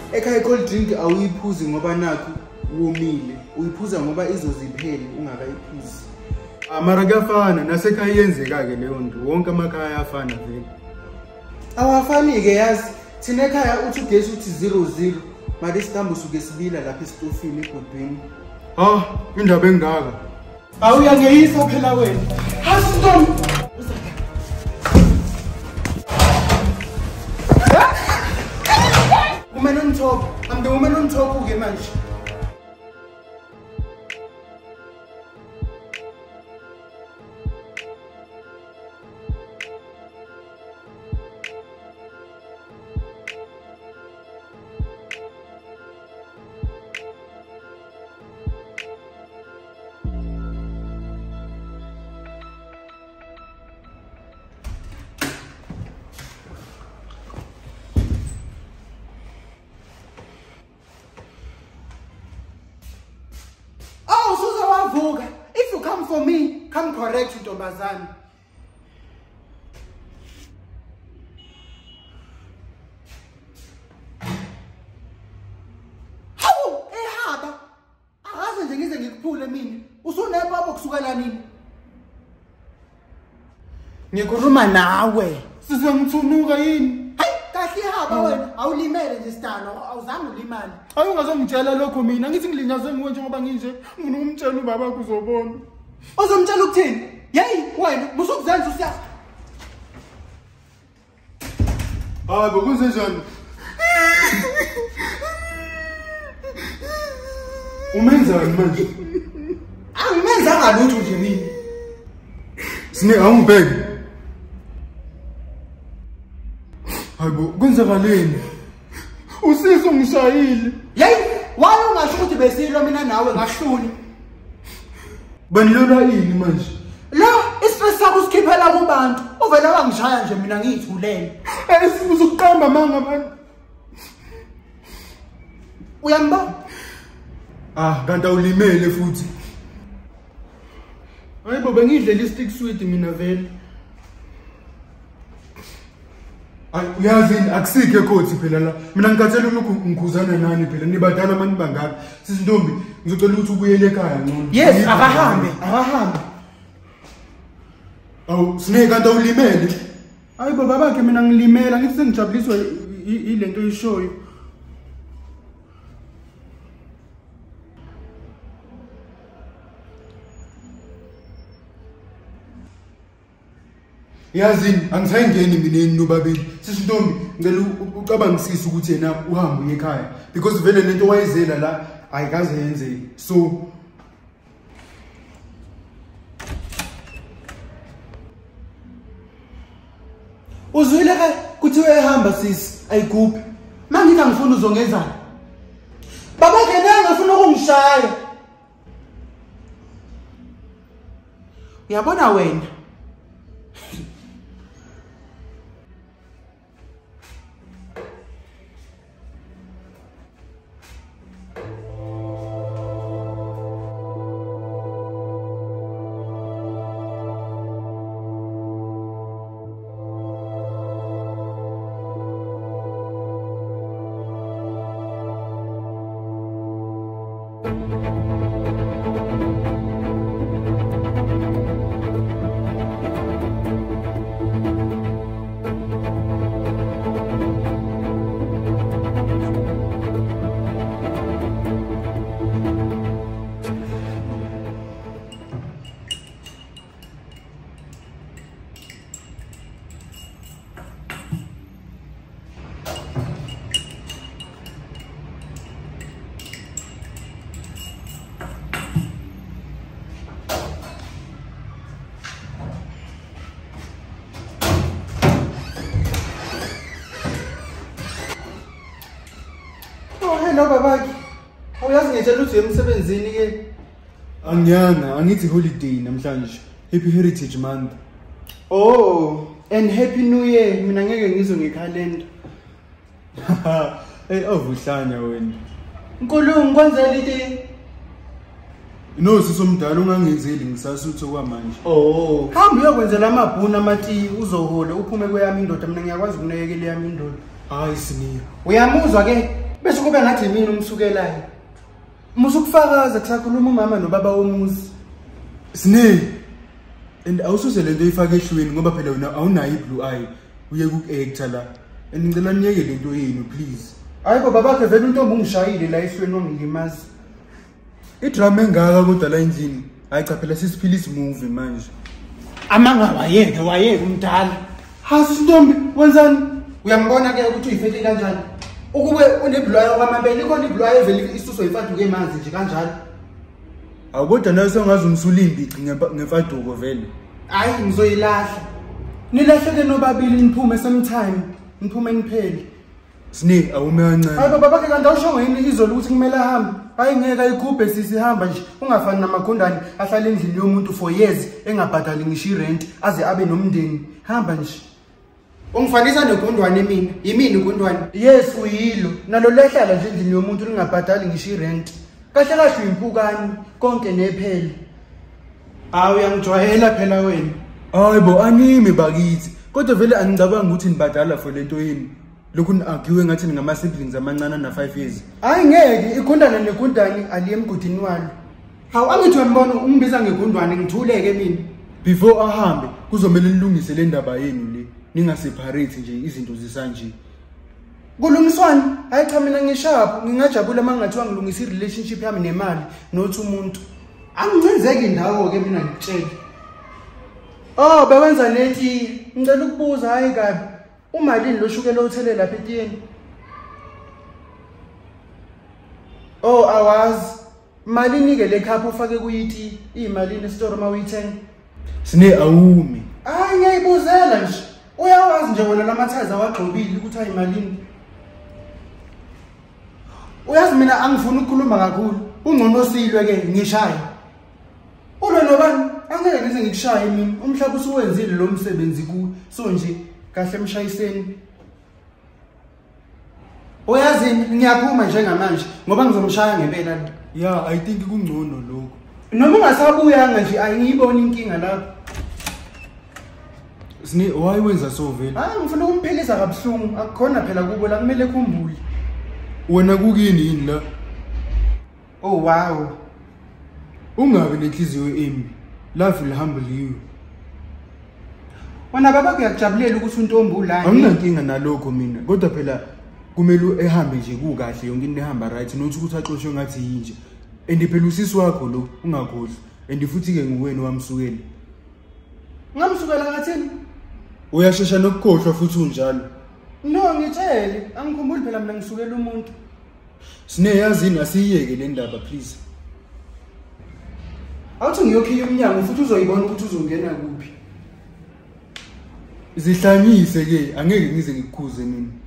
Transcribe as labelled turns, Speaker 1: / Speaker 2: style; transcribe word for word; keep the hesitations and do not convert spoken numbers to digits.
Speaker 1: ekhaya cold drink awuyiphuzi ngoba nakho womile. Uyiphuza ngoba izoziphele ungakayiphuzi.
Speaker 2: Amara kuyafana nasekhaya yenzeka ke leyo nto. Wonke amakhaya afana vele.
Speaker 1: Awafani ke yazi. Thina ekhaya uthi ugesi uthi zero zero. Manje isitambu suke sibila lapha esitofini ebhodweni.
Speaker 2: Ah, indaba engaka.
Speaker 1: Awuyangeyisa phela wena. Hastom. Woman on top. I'm the woman on top uke manje. If you come for me, come correct with Ntombazane. Hawu, ehaba. Akaze nje ngize ngikuphule mina. Usunepha bokusukela nini? Ngikhuluma nawe.
Speaker 2: Sizongithunuka yini?
Speaker 1: Hayi, kahle ihaba wena. Awulimele nje sidano, awuzange ulimale.
Speaker 2: Ayi ungazongitshela lokho mina. Ngithi ngilinyazwe nguwe njengoba nginje. Ngifuna ukumtshela ubaba kuzobona.
Speaker 1: Ozomtshela ukuthini? Yeyi wena, musukuzenza usiya.
Speaker 2: Hayi bokunzenjani? Umenzani manje?
Speaker 1: Angimenza ngalutho nje mina.
Speaker 2: Sine awungibheke. Hayibo, kwenzakaleni? Usizo ngishayile.
Speaker 1: Yeyi, waye ungasho ukuthi besilo mina nawe ngahluli.
Speaker 2: Banilona yini manje?
Speaker 1: La, istress sakho usikhiphela kubantu. Uvele wangishaya nje mina ngiyithulele.
Speaker 2: Eh sibuza ukuqamba manga abantu.
Speaker 1: Uyambona?
Speaker 2: Ah, kanti awulimele futhi. Hayibo bengidlela i-stick sweet mina vele. Ay uyazi akusikho ekhothi phela la. Mina ngikathela ulokhu ngikhuzana nani phela nibadala manje bangaka. Sisintombi ngizocela ukuthi ubuyele ekhaya ngcono.
Speaker 1: Yes, akahambe, akahambe.
Speaker 2: Awu sine kanti awulimele. Hayibo babakhe mina ngilimela ngithi sengijabuliswa ilento eyishoyo. Yazi angisayingeni mina nobabili. Sisintombi ngicela ucabangisise ukuthi yena uhambe uye ekhaya because vele lento wayezela la ayikaze yenze. So
Speaker 1: uzwile ke kuthi uyahamba sisi ayiguphi. Mangitha ngifuna uzongenzana. Baba ngene ngafuna ukungishaya. Uyabona wena? Hello babaki. Awuyazi ngitshela ukuthi emsebenzini ke.
Speaker 2: Angiyana, angithi holiday namhlanje. Happy Heritage Month.
Speaker 1: Oh, and Happy New Year. Mina ngeke ngizwe ngekhalenda.
Speaker 2: Hey avuhlanya wena.
Speaker 1: Nkulunkulu kwenzela iti.
Speaker 2: No sisomdala ungangenzeli ngisasutho kwamanje.
Speaker 1: Oh, hamba uyokwenzela amabhuna amati uzohola uphume kweyami indoda mina ngiyakwazi ukunakekela yami indoda.
Speaker 2: Hayi siniya.
Speaker 1: Uyamuzwa ke? bese kube ngathi mina umsukelayo. Musukufakaza kusakhuluma umama nobaba womuzi.
Speaker 2: Sine and awususe lento ifake ehlweni ngoba phela wena awunayo iblue eye uye ku actor la. And ngicela niyeke lento yenu please.
Speaker 1: Hayibo babakhe vele untombi ungishayile la ehlweni wangilimaza.
Speaker 2: Idrama engaka kodwa la endlini. Hayi cha phela sisiphilisa movie manje.
Speaker 1: Amanga wayeke wayeke umdala. Hasi sintombi wenzani? Uyambona ke ukuthi uyifele kanjani? Ukube unebloya kwamabele khona ibloya evele isuso ifaduke emanzi nje kanjalo.
Speaker 2: Awukodwa nayo sengazi umsulimbi ngemfaduko vele.
Speaker 1: Hayi ngizoyilahla. Nilahleke nobabili niphume sometime. Niphume niphele.
Speaker 2: Sine awume kancane.
Speaker 1: Hayi baba bakhe kanti awusho yini izolo ukuthi kumele ahambe. Hayi ngeke ayigubhe sisihamba nje. Ungafani namagondane ahlala endlini yomuntu for years engabhadali ngisho irent aze abe nomndeni. Hamba nje. Ungifanisa negondwane mina. Yimini igondwane. Yes uyilo. Nalo lehlala nje endlini yomuntu lingabhadali ngisho irent. Kahle kahle uyimpukani konke nephele. Hayi uyangijwayela phela wena.
Speaker 2: Hayibo anime bakithi. Kodwa vele angicabanga ukuthi nibadala for lento yini. Lokhu niargue ngathi ngama siblings amancane na five years.
Speaker 1: Hayi ngeke igondane negondane aliye emgudini walo. Hawu angithi wembona ungibiza ngegondwane ngithuleke mina.
Speaker 2: Before ahambe kuzomela nilungise le ndaba yenu le. Ningaseparate nje izinto zisanje.
Speaker 1: Kulungiswani? Hayi cha mina ngishapho ngingajabula mangathiwa ngilungisa irelationship yami nemali nothi umuntu. Angicenzeki indawo ke mina ngitshela. Oh bewenza nethi ngicela ukubuza hayi kabi. Umalini lo shukela uthele lapha etiyeni? Oh awazi. Malini ke le cup ufake kuyiti imalini estore ma uyithenga.
Speaker 2: Sine awumi.
Speaker 1: Hayi ngiyibuzela nje. Uyawazi nje wena lamathaza wagxobile ukuthi ayimalini. Uyazi mina angifuni ukukhuluma kakhulu. Ungcono silwe ke ngishaya. Ulo nobani? Angeke ngize ngikushaye mina. Umhlaba usuwenzile lo msebenzi ku. So nje kahle emshayiseni. Uyazi ngiyaphuma njengamanje ngoba ngizomshaya ngempela.
Speaker 2: Yeah, I think kungcono lokho.
Speaker 1: Noma ungasabuyanga nje ayingiboni inkinga lapho.
Speaker 2: Sine why wenza so vele?
Speaker 1: Hayi ngifuna ukumphilisa kabuhlungu akukhona phela kubo la kumele khumbule.
Speaker 2: Wena kukini yini la?
Speaker 1: Oh wow.
Speaker 2: Ungabe nenhliziyo embi. Life will humble you.
Speaker 1: Wena baba kuyakujabulela ukuthi untombi ulana.
Speaker 2: Anginankinga nalokho mina. Kodwa phela kumele ehambe nje kukahle yonke into ehamba right nothi ukuthi axoshwe ngathi yinje. And phela usisi wakho lo ungakhohlwa. And futhi ke nguwena wamsukela.
Speaker 1: Ngamsukela ngathini?
Speaker 2: Uyashesha nokukhohlwa futhi unjalo.
Speaker 1: No ngitshele angikhumbuli phela mina ngisukela umuntu.
Speaker 2: Sine yazini asiyeke le ndaba please.
Speaker 1: Awuthi ngiyokhiya umnyango futhi uzoyibona ukuthi uzongena kuphi.
Speaker 2: Izihlanyise ke angeke ngize ngikukhuze mina.